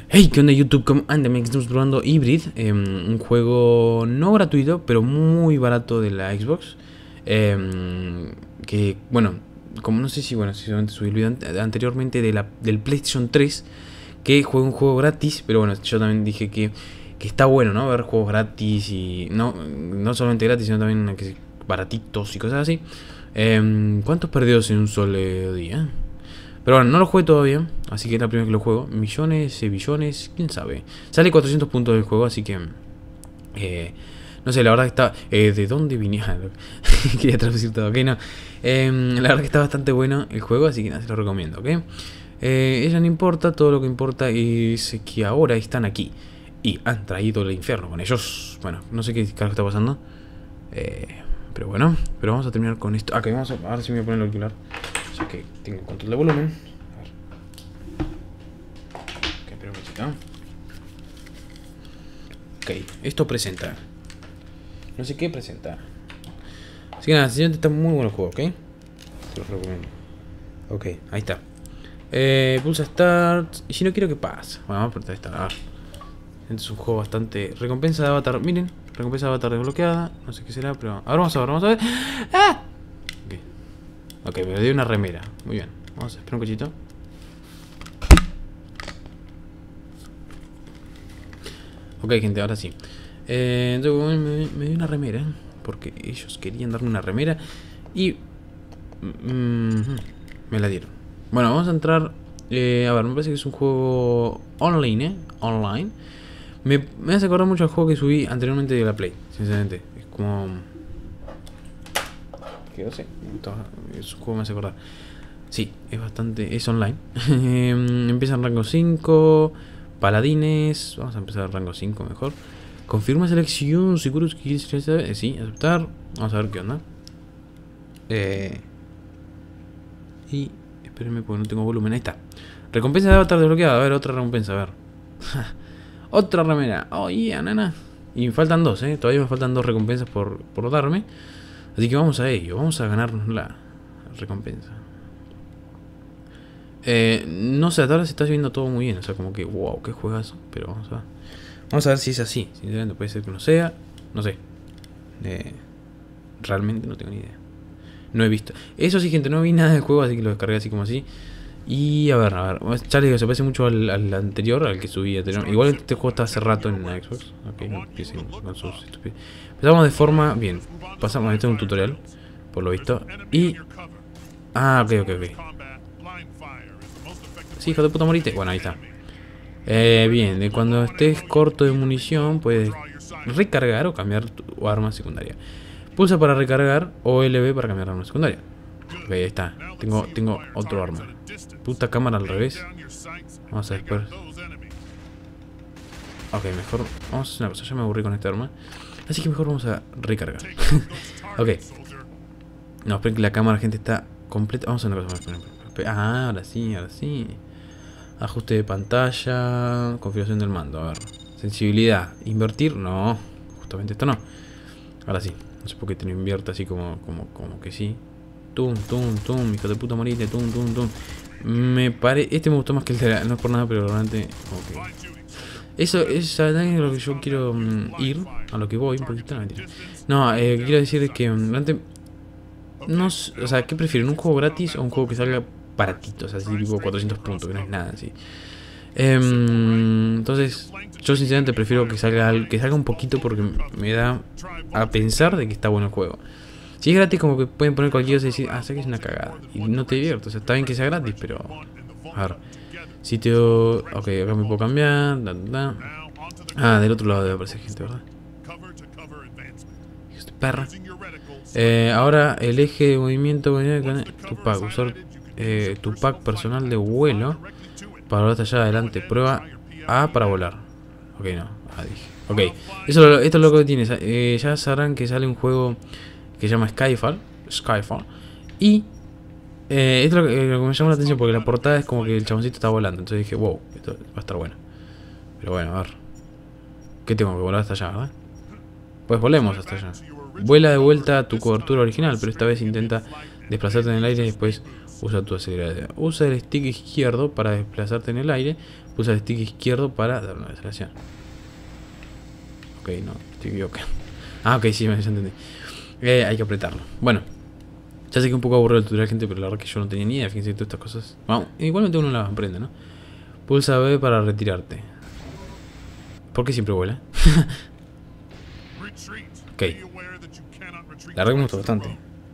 Hey, ¿qué onda YouTube? ¿Cómo andan? Estamos probando Hybrid, un juego no gratuito, pero muy barato de la Xbox. Que, bueno, como no sé si, si solamente subí el video anteriormente del PlayStation 3, que juega un juego gratis, pero bueno, yo también dije que está bueno, ¿no? Ver juegos gratis y no solamente gratis, sino también baratitos y cosas así. ¿Cuántos perdidos en un solo día? Pero bueno, no lo jugué todavía, así que es la primera que lo juego. Millones, billones, quién sabe. Sale 400 puntos del juego, así que... no sé, la verdad que está... ¿de dónde venía? Quería traducir todo, ok, no. La verdad que está bastante bueno el juego, así que nada, se lo recomiendo, ok. Ella no importa, todo lo que importa es que ahora están aquí. Y han traído el infierno con ellos. Bueno, no sé qué carajo está pasando. Pero bueno, pero vamos a terminar con esto. Ok, ahora sí me voy a poner el auricular. Ya que tengo control de volumen. A ver. Ok, espera un poquito. Ok, esto presenta. No sé qué presenta. Así que nada, señor, está muy bueno el juego, ¿ok? Te lo recomiendo. Ok, ahí está. Pulsa Start. Y si no quiero que pase. Bueno, vamos a apretar Start. A ver. Este es un juego bastante... Recompensa de avatar. Miren, recompensa de avatar desbloqueada. No sé qué será, pero... Ahora vamos a ver. ¡Ah! Ok, me dio una remera. Muy bien. Vamos a esperar un cochito. Ok, gente, ahora sí. Me dio una remera. Porque ellos querían darme una remera. Y... me la dieron. Bueno, vamos a entrar... a ver, me parece que es un juego online, Online. Me hace acordar mucho al juego que subí anteriormente de la Play, sinceramente. Es como... que no sé. Es un juego que me hace acordar. Sí, es bastante... es online. Empieza en rango 5. Paladines. Vamos a empezar en rango 5 mejor. Confirma selección. Seguro que quieres... sí, aceptar. Vamos a ver qué onda. Y... espérenme porque no tengo volumen. Ahí está. Recompensa de avatar desbloqueada. A ver, otra recompensa, a ver. Otra remera. Oh, yeah, nana. Y me faltan dos, todavía me faltan dos recompensas por darme. Así que vamos a ello. Vamos a ganarnos la recompensa. No sé, ahora se está viendo todo muy bien. O sea, como que, wow, qué juegazo. Pero vamos a ver si es así. Sinceramente, puede ser que no sea. No sé. Realmente no tengo ni idea. No he visto. Eso sí, gente, no vi nada del juego, así que lo descargué así como así. Y a ver. Ya les digo, se parece mucho al anterior, al que subí anterior. Igual este juego está hace rato en la Xbox. Ok, no empiecen con sus estupidez. Empezamos de forma... bien. Pasamos, este es un tutorial, por lo visto. Y... ah, ok. Sí, hijo de puta, morite. Bueno, ahí está. Bien, cuando estés corto de munición, puedes recargar o cambiar tu arma secundaria. Pulsa para recargar o LB para cambiar arma secundaria. Ok, ahí está. Tengo otro arma. Puta cámara al revés. Vamos a después. Ok, mejor. Vamos a hacer una cosa. Ya me aburrí con esta arma. Así que mejor vamos a recargar. Ok. No, esperen que la cámara, gente, está completa. Vamos a hacer una cosa más. Ah, ahora sí. Ajuste de pantalla. Configuración del mando. A ver. Sensibilidad. Invertir. No. Justamente esto no. Ahora sí. No sé por qué te lo invierto así como que sí. Tum. Hijo de puta, morite. Tum. Este me gustó más que el de la... no es por nada, pero realmente... ok. Eso es a lo que yo quiero ir. A lo que voy un poquito. No, quiero decir es que realmente... no, o sea, ¿qué prefieren? ¿Un juego gratis o un juego que salga baratito? O sea, así tipo 400 puntos, que no es nada así. Entonces, yo sinceramente prefiero que salga un poquito porque me da a pensar de que está bueno el juego. Si es gratis, como que pueden poner cualquier cosa y decir, sé que es una cagada. Y no te divierto, o sea, está bien que sea gratis, pero... a ver, sitio... ok, acá me puedo cambiar. Ah, del otro lado debe aparecer gente, ¿verdad? Este perra. Ahora el eje de movimiento tu pack, usar tu pack personal de vuelo para volar hasta allá adelante. Prueba A para volar. Ok, no, dije. Ok, esto es lo que tiene. Ya sabrán que sale un juego que se llama Skyfall. Y esto es lo que me llama la atención porque la portada es como que el chaboncito está volando. Entonces dije, wow, esto va a estar bueno. Pero bueno, a ver. ¿Qué tengo que volar hasta allá, verdad? Pues volemos hasta allá. Vuela de vuelta a tu cobertura original, pero esta vez intenta desplazarte en el aire y después Usa tu acelerador. Usa el stick izquierdo para desplazarte en el aire. Usa el stick izquierdo para dar una aceleración. Ok, no, estoy equivocado. Ah, ok, sí, ya entendí. Hay que apretarlo. Bueno, ya sé que un poco aburrido el tutorial, gente, pero la verdad que yo no tenía ni idea. Fíjense, todas estas cosas. Vamos, igualmente uno las aprende, ¿no? Pulsa B para retirarte. ¿Por qué siempre vuela? Ok. La verdad que me gustó bastante.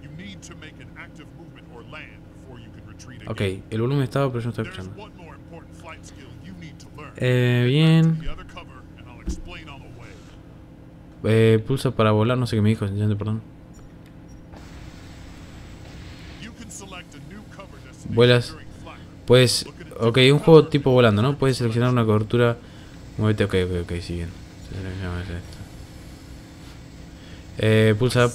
Ok, el volumen estaba, pero yo no estaba escuchando. Bien. Pulsa para volar, no sé qué me dijo, perdón. Vuelas. Puedes. Ok, un juego tipo volando, ¿no? Puedes seleccionar una cobertura. Muévete, ok, sí, bien. Pulsa.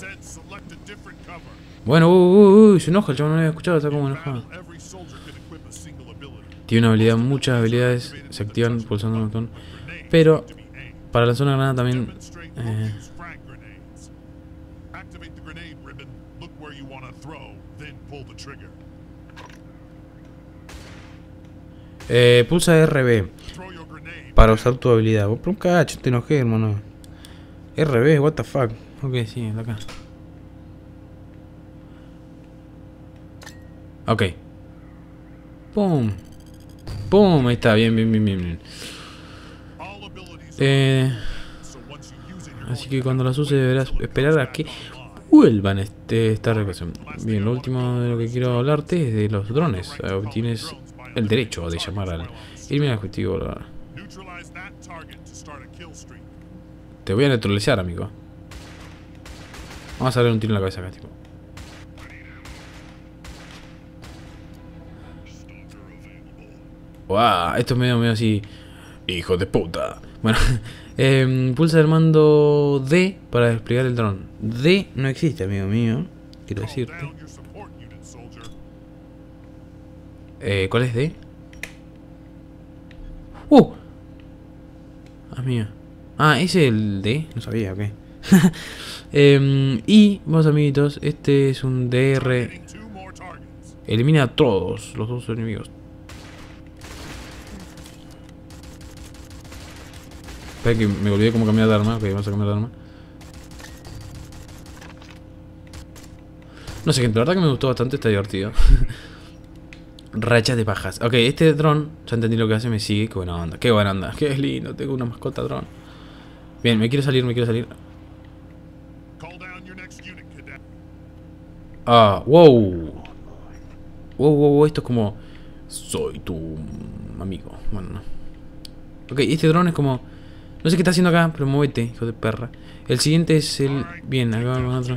Bueno, se enoja, el chaval no lo había escuchado, está como enojado. Tiene una habilidad, muchas habilidades se activan pulsando un botón. Pero para lanzar una granada también. Pulsa RB para usar tu habilidad. Por un cacho, te enojé, hermano. RB, what the fuck. Ok, sí, acá. Ok. Pum. Pum, ahí está, bien. Así que cuando las uses deberás esperar a que vuelvan esta recreación. Bien, lo último de lo que quiero hablarte es de los drones. Obtienes el derecho de llamar al eliminar objetivo. Te voy a neutralizar, amigo. Vamos a darle un tiro en la cabeza acá, tipo. Wow, esto es medio así. Hijo de puta. Bueno, pulsa el mando D para desplegar el dron. D no existe, amigo mío. Quiero decirte. ¿Cuál es D? Amigo. Ah, ese es el D. No sabía, ok. Y, vamos amiguitos, este es un DR. Elimina a todos los dos enemigos. Espera que me olvidé cómo cambiar de arma. Ok, vamos a cambiar de arma. No sé, gente, la verdad que me gustó bastante, está divertido. Rachas de pajas. Ok, este dron, ya entendí lo que hace, me sigue. Qué buena onda, qué lindo, tengo una mascota dron. Bien, me quiero salir. Ah, wow. Wow, esto es como... Soy tu amigo. Bueno, no. Ok, este dron es como... No sé qué está haciendo acá, pero muévete, hijo de perra. El siguiente es el... Bien, acá va otro.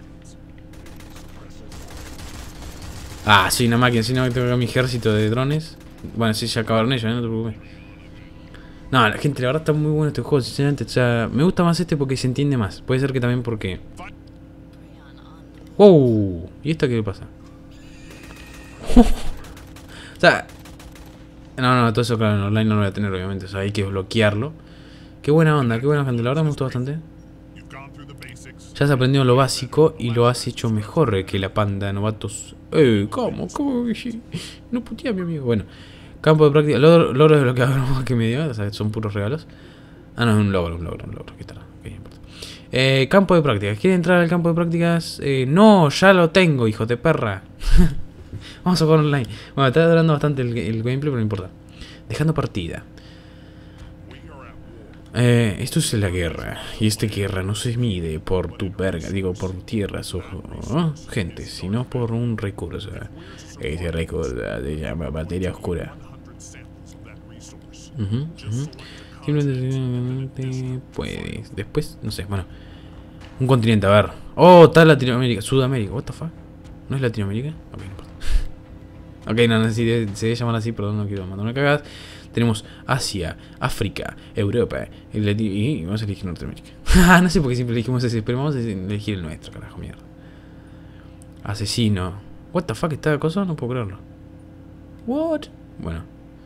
Ah, soy una máquina, si no tengo acá mi ejército de drones. Bueno, sí, ya acabaron ellos, no te preocupes. No, la gente, la verdad está muy bueno este juego, sinceramente. O sea, me gusta más este porque se entiende más. Puede ser que también porque... ¡Wow! ¿Y esto qué le pasa? O sea... No, todo eso claro, en online no lo voy a tener, obviamente. O sea, hay que bloquearlo. Qué buena onda, gente. La verdad me gustó bastante. Ya has aprendido lo básico y lo has hecho mejor que la panda de novatos. ¿Cómo? No putea, mi amigo. Bueno, campo de práctica. Logro de lo que me dio. O sea, son puros regalos. Ah, no, es un logro. ¿Qué tal? Okay, importa. Campo de prácticas. ¿Quiere entrar al campo de prácticas? No, ya lo tengo, hijo de perra. Vamos a jugar online. Bueno, está durando bastante el gameplay, pero no importa. Dejando partida. Esto es la guerra. Y esta guerra no se mide por tu verga, digo, por tierras o gente, sino por un recurso. Ese recurso se llama materia oscura. Simplemente puedes. Después, no sé, bueno. Un continente, a ver. Oh, está Latinoamérica, Sudamérica. What the fuck? ¿No es Latinoamérica? Ok, no importa. Ok, no, si se debe llamar así, perdón, no quiero mandar una cagada. Tenemos Asia, África, Europa y vamos a elegir Norteamérica. No sé por qué siempre elegimos ese, pero vamos a elegir el nuestro, carajo, mierda. Asesino. What the fuck, ¿está cosa? No puedo creerlo. What? Bueno.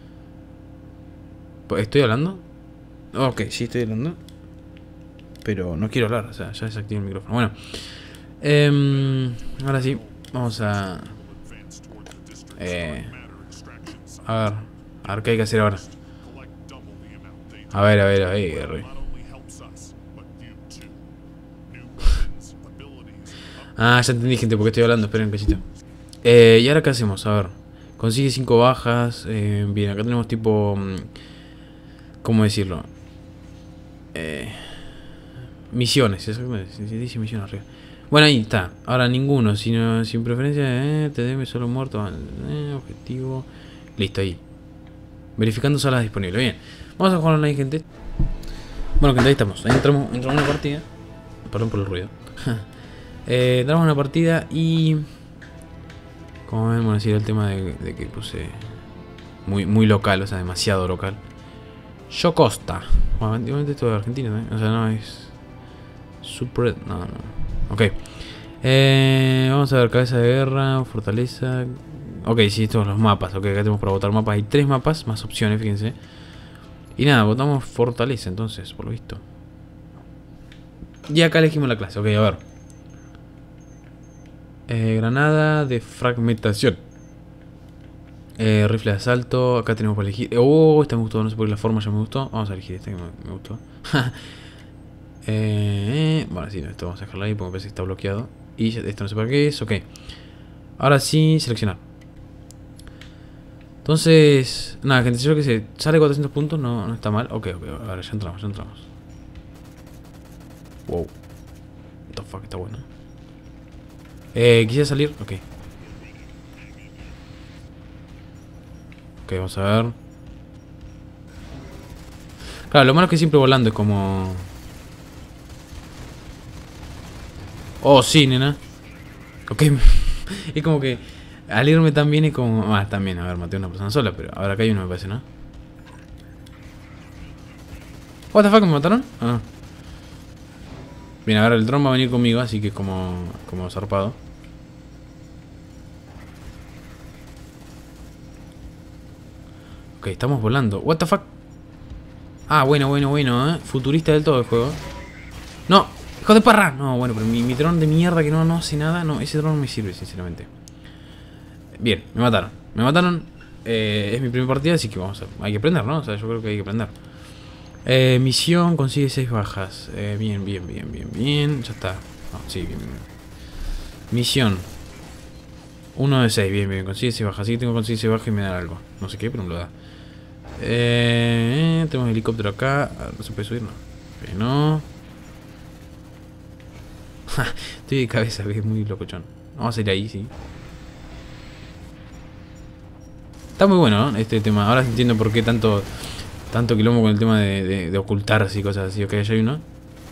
¿Estoy hablando? Ok, sí estoy hablando. Pero no quiero hablar, o sea, ya desactivé el micrófono. Bueno. Ahora sí, vamos a... A ver qué hay que hacer ahora. A ver, a ver, a ver. Ah, ya entendí, gente, porque estoy hablando. Esperen un cachito. ¿Y ahora qué hacemos? A ver. Consigue 5 bajas. Bien, acá tenemos tipo... ¿cómo decirlo? Misiones. Eso se dice misiones arriba. Bueno, ahí está. Ahora ninguno. Sino, sin preferencia. Te debe solo muerto. Objetivo. Listo, ahí. Verificando salas disponibles. Bien. Vamos a jugar online, gente. Bueno, gente, ahí estamos. Ahí entramos en una partida. Perdón por el ruido. Entramos en una partida y... como vemos decir el tema de que puse... muy local, o sea, demasiado local. Yo Costa. Bueno, obviamente esto de Argentina, ¿eh? O sea, no es... Super... no. Ok. Vamos a ver, cabeza de guerra, fortaleza... Ok, sí, estos los mapas. Ok, acá tenemos para votar mapas. Hay 3 mapas, más opciones, fíjense. Y nada, votamos fortaleza entonces, por lo visto. Y acá elegimos la clase. Ok, a ver. Granada de fragmentación. Rifle de asalto. Acá tenemos para elegir. Esta me gustó. No sé por qué la forma ya me gustó. Vamos a elegir esta que me gustó. Bueno, sí, esto vamos a dejarlo ahí porque me parece que está bloqueado. Y esto no sé para qué es. Ok. Ahora sí, seleccionar. Entonces, nada, gente, yo que sé, sale 400 puntos, no está mal. Ok, ahora ya entramos, Wow. What the fuck, está bueno. Quisiera salir, ok. Ok, vamos a ver. Claro, lo malo es que siempre volando es como... oh, sí, nena. Ok, es como que al irme tan bien es como... ah, también, a ver, maté a una persona sola, pero ahora acá hay uno me parece, ¿no? What the fuck, ¿me mataron? Ah. Bien, ahora el dron va a venir conmigo, así que como zarpado. Ok, estamos volando. What the fuck. Ah, bueno, futurista del todo el juego. No, hijo de parra. No, bueno, pero mi dron de mierda que no hace nada. No, ese dron no me sirve, sinceramente. Bien, me mataron. Es mi primera partida, así que vamos a... hay que aprender, ¿no? O sea, yo creo que hay que aprender. Misión, consigue 6 bajas. Bien. Ya está. No, sí, bien. Misión 1 de 6, bien. Consigue 6 bajas. Así que tengo que conseguir 6 bajas y me da algo. No sé qué, pero me lo da. Tenemos helicóptero acá. No se puede subir, no. No. Estoy de cabeza, que es muy locochón. Vamos a ir ahí, sí. Está muy bueno, ¿no? Este tema. Ahora entiendo por qué tanto quilombo con el tema de ocultarse y cosas así. Ok, allá hay uno.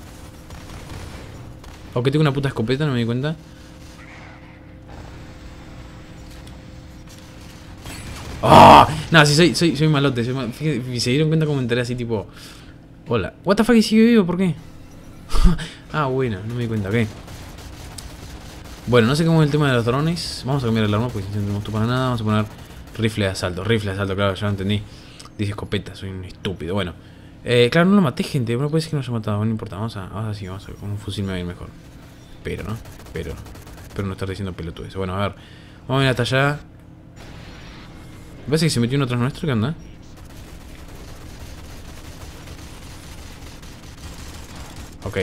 Ok, tengo una puta escopeta, no me di cuenta. ¡Oh! No, sí, soy malote. Si se dieron cuenta cómo entré así, tipo... hola. What the fuck, ¿y sigue vivo? ¿Por qué? Ah, bueno, no me di cuenta, ok. Bueno, no sé cómo es el tema de los drones. Vamos a cambiar el arma porque si no tenemos tú para nada. Vamos a poner rifle de asalto, claro, ya lo entendí. Dice escopeta, soy un estúpido. Bueno, claro, no lo maté, gente. No puede ser que no lo haya matado, no importa. Vamos a con un fusil me va a ir mejor. Pero no estar diciendo pelotudes. Bueno, a ver, vamos a ir hasta allá. Me parece que se metió uno atrás nuestro, ¿qué onda? Ok.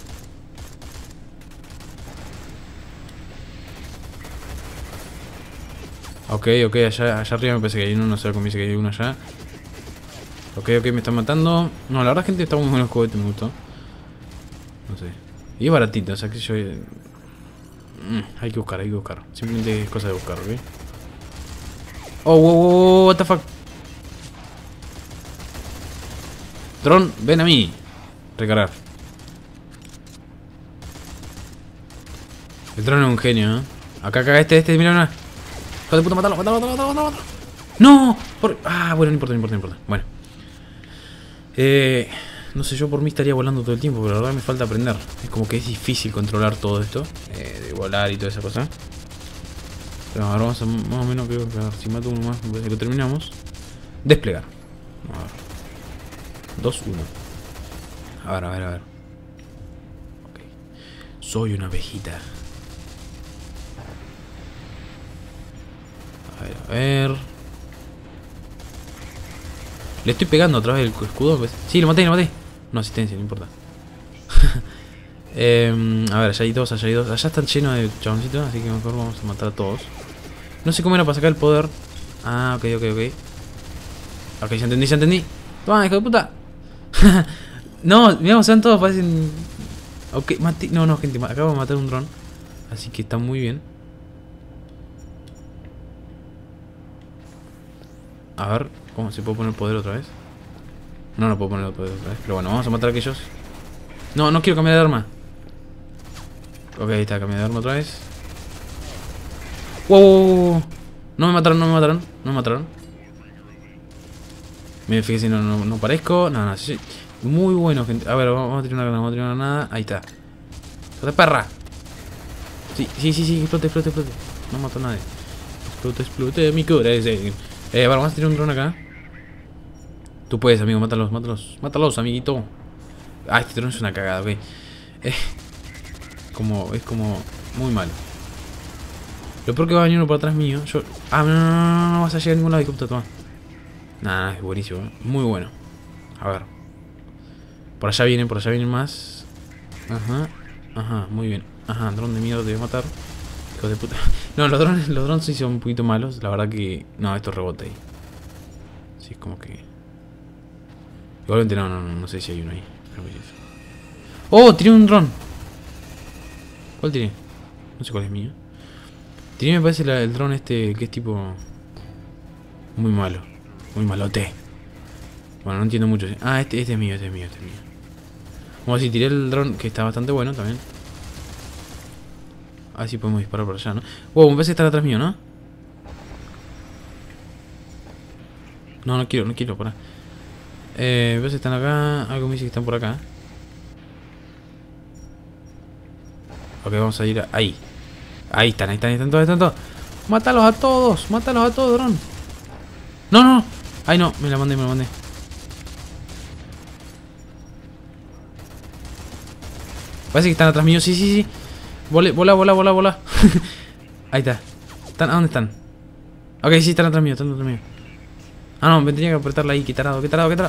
Ok, allá arriba me parece que hay uno, no sé cómo dice que hay uno allá. Ok, me están matando. No, la verdad, gente, está muy bueno el juguete, me gustó. No sé. Y es baratito, o sea que yo... hay que buscar. Simplemente es cosa de buscar, ¿ok? Oh, wow, what the fuck. Dron, ven a mí. Recargar. El dron es un genio, ¿eh? Acá, este, mira. Hijo de puta, matalo. ¡No! Bueno, no importa. Bueno. No sé, yo por mí estaría volando todo el tiempo, pero la verdad me falta aprender. Es como que es difícil controlar todo esto. De volar y toda esa cosa. Pero ahora vamos a más o menos, creo que a ver, si mato uno más, me parece que lo terminamos. Desplegar. A ver. 2, 1. A ver. Ok. Soy una abejita. A ver. A ver. Le estoy pegando otra vez el escudo. Pues. Sí, lo maté, lo maté. No, asistencia, no importa. A ver, allá hay dos, allá hay dos. Allá están llenos de chaboncitos, así que mejor vamos a matar a todos. No sé cómo era para sacar el poder. Ah, ok, ok, ok. Ok, ya entendí, ya entendí. Toma, hijo de puta. No, miramos, sean todos, parecen... Ok, maté... No, no, gente, acabo de matar un dron. Así que está muy bien. A ver, ¿cómo se puede poner el poder otra vez? No, no puedo poner el poder otra vez. Pero bueno, vamos a matar a aquellos. No, no quiero cambiar de arma. Ok, ahí está, cambiar de arma otra vez. ¡Wow! No me mataron, no me mataron, no me mataron. Me fijé si no parezco. No, no, sí. Muy bueno, gente. A ver, vamos a tirar una granada, vamos a tirar una granada. Ahí está. ¡Joder, perra! Sí, sí, sí, sí, explote, explote, explote. No mató a nadie. Explote, explote, mi corazón. Vale, vamos a tirar un dron acá. Tú puedes, amigo, mátalos, mátalos. Mátalos, amiguito. Ah, este dron es una cagada, ok. Es como muy malo. Lo peor que va a venir uno por atrás mío. Yo... Ah, no vas a llegar a ningún lado, hijo de puta, toma. Nah, es buenísimo, muy bueno. A ver. Por allá vienen más. Ajá, ajá, muy bien. Ajá, dron de miedo te voy a matar. Hijo de puta. No, los drones sí son un poquito malos. La verdad que... No, esto rebota ahí. Sí, es como que... Igualmente no sé si hay uno ahí. ¡Oh! Tiré un dron. ¿Cuál tiré? No sé cuál es mío. Tiré, me parece el dron este que es tipo... Muy malo. Muy malote. Bueno, no entiendo mucho. Ah, este es mío, este es mío, este es mío. Vamos a decir, tiré el dron que está bastante bueno también. A ver si podemos disparar por allá, ¿no? Wow, me parece que están atrás mío, ¿no? No quiero, pará. Me parece que están acá. Algo me dice que están por acá. Ok, vamos a ir ahí. Ahí están todos. Mátalos a todos, dron. No. Ay, no, me la mandé. Parece que están atrás mío, sí. Vola. Ahí está. ¿A dónde están? Ok, sí, están atrás mío. Ah, no, me tenía que apretarla ahí, qué tarado.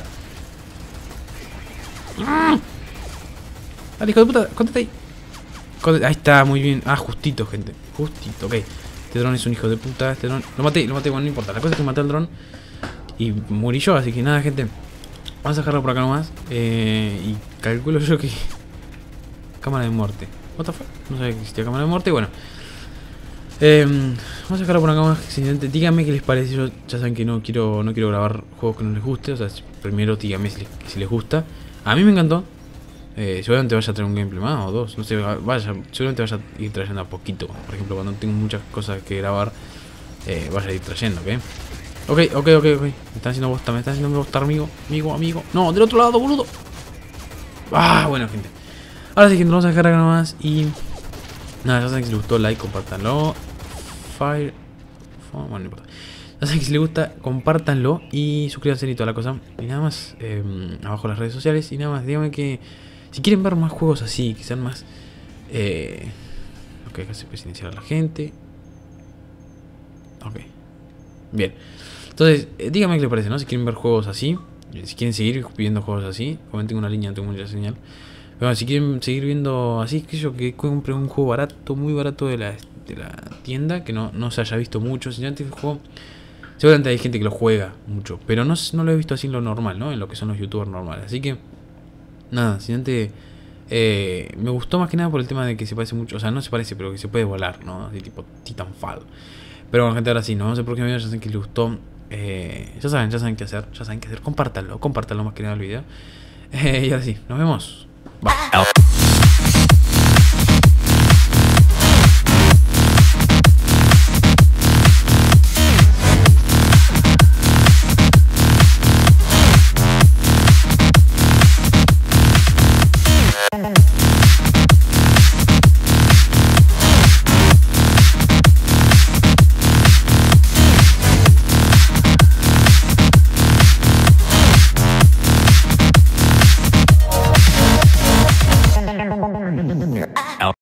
Dale, hijo de puta, contate ahí. Ahí está, muy bien. Ah, justito, gente. Justito, ok. Este dron es un hijo de puta. Este dron... Lo maté, bueno, no importa. La cosa es que maté al dron y morí yo, así que nada, gente. Vamos a dejarlo por acá nomás. Y calculo yo que... Cámara de muerte. What the fuck? No sabía que existía cámara de muerte. Bueno. Vamos a dejarlo por acá más. Díganme qué les parece. Yo ya saben que no quiero grabar juegos que no les guste. O sea, primero díganme si les gusta. A mí me encantó. Seguramente vaya a traer un gameplay más o dos. No sé, seguramente vaya a ir trayendo a poquito. Por ejemplo, cuando tengo muchas cosas que grabar, vaya a ir trayendo, ¿ok? Ok. Me están haciendo bosta, amigo. No, del otro lado, boludo. Ah, bueno, gente. Ahora sí que nos vamos a dejar acá nomás. Y nada, ya saben que si les gustó, like, compártanlo. Bueno, no importa. Ya saben que si les gusta, compártanlo. Y suscríbanse y toda la cosa. Y nada más, abajo las redes sociales. Y nada más, díganme que si quieren ver más juegos así, que sean más... Ok, acá se puede silenciar a la gente. Ok. Bien. Entonces, díganme qué les parece, ¿no? Si quieren ver juegos así. Si quieren seguir viendo juegos así. Comenten una línea, tengo mucha señal. Pero bueno, si quieren seguir viendo así, que compren un juego barato, muy barato de la tienda. Que no se haya visto mucho. Si antes el juego... Seguramente hay gente que lo juega mucho. Pero no lo he visto así en lo normal, ¿no? En lo que son los youtubers normales. Así que... Nada, si antes... me gustó más que nada por el tema de que se parece mucho. O sea, no se parece, pero que se puede volar, ¿no? Así tipo Titanfall. Pero bueno, gente, ahora sí, no sé por qué me ya saben que les gustó. Ya saben qué hacer. Compártanlo más que nada el video. Y ahora sí, nos vemos. Bye.